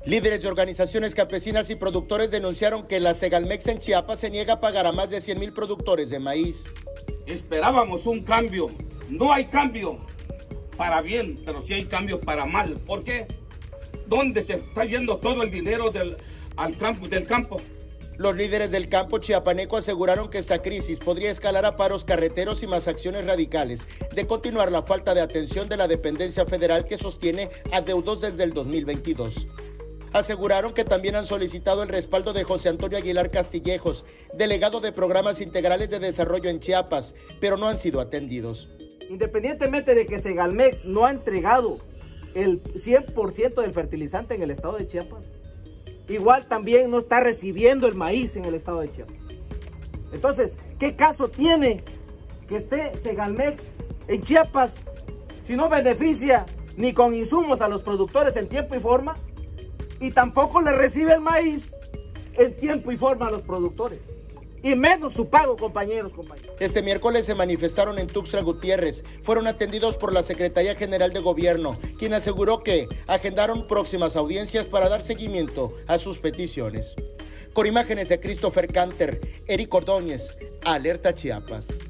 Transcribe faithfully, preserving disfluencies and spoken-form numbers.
Líderes de organizaciones campesinas y productores denunciaron que la Segalmex en Chiapas se niega a pagar a más de cien mil productores de maíz. Esperábamos un cambio. No hay cambio para bien, pero sí hay cambio para mal. ¿Por qué? ¿Dónde se está yendo todo el dinero del, al campo, del campo? Los líderes del campo chiapaneco aseguraron que esta crisis podría escalar a paros carreteros y más acciones radicales de continuar la falta de atención de la dependencia federal que sostiene adeudos desde el dos mil veintidós. Aseguraron que también han solicitado el respaldo de José Antonio Aguilar Castillejos, delegado de Programas Integrales de Desarrollo en Chiapas, pero no han sido atendidos. Independientemente de que Segalmex no ha entregado el cien por ciento del fertilizante en el estado de Chiapas, igual también no está recibiendo el maíz en el estado de Chiapas. Entonces, ¿qué caso tiene que esté Segalmex en Chiapas si no beneficia ni con insumos a los productores en tiempo y forma? Y tampoco le recibe el maíz en tiempo y forma a los productores. Y menos su pago, compañeros, compañeros. Este miércoles se manifestaron en Tuxtla Gutiérrez. Fueron atendidos por la Secretaría General de Gobierno, quien aseguró que agendaron próximas audiencias para dar seguimiento a sus peticiones. Con imágenes de Christopher Canter, Eric Ordóñez, Alerta Chiapas.